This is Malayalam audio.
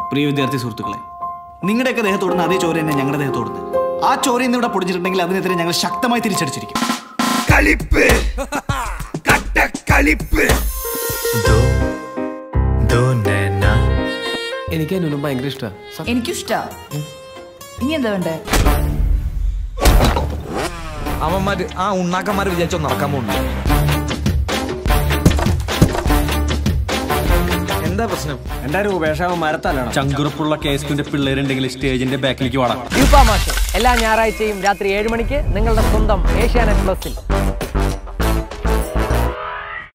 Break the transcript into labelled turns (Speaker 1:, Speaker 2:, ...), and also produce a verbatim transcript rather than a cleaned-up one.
Speaker 1: പ്രിയ വിദ്യാർത്ഥി സുഹൃത്തുക്കളെ, നിങ്ങളുടെയൊക്കെ ദേഹത്തോടുന്ന അതേ ചോര തന്നെ ഞങ്ങളുടെ ദേഹത്തോടുന്നത്. ആ ചോരയിൽ നിന്ന് ഇവിടെ പൊടിച്ചിട്ടുണ്ടെങ്കിൽ അതിനെതിരെ ഞങ്ങൾ ശക്തമായി തിരിച്ചടിച്ചിരിക്കും.
Speaker 2: എനിക്ക് അനുനും ഭയങ്കര ഇഷ്ടമാണ്.
Speaker 3: എനിക്കിഷ്ടാ. ഇനി എന്താ വേണ്ടേ?
Speaker 4: അവന്മാര് ആ ഉണ്ണാക്കന്മാര് വിചാരിച്ചോ നടക്കാൻ പോകുന്നു. എന്താ പ്രശ്നം?
Speaker 2: എന്റെ രൂപേഷാവൻ മരത്തല്ലാണ്.
Speaker 5: ചങ്കുറപ്പുള്ള കേസിന്റെ പിള്ളേരുണ്ടെങ്കിൽ സ്റ്റേജിന്റെ ബാക്കിലേക്ക് വാടാം.
Speaker 6: എല്ലാ ഞായറാഴ്ചയും രാത്രി ഏഴ് മണിക്ക് നിങ്ങളുടെ സ്വന്തം ഏഷ്യാനെറ്റ് പ്ലസിൽ.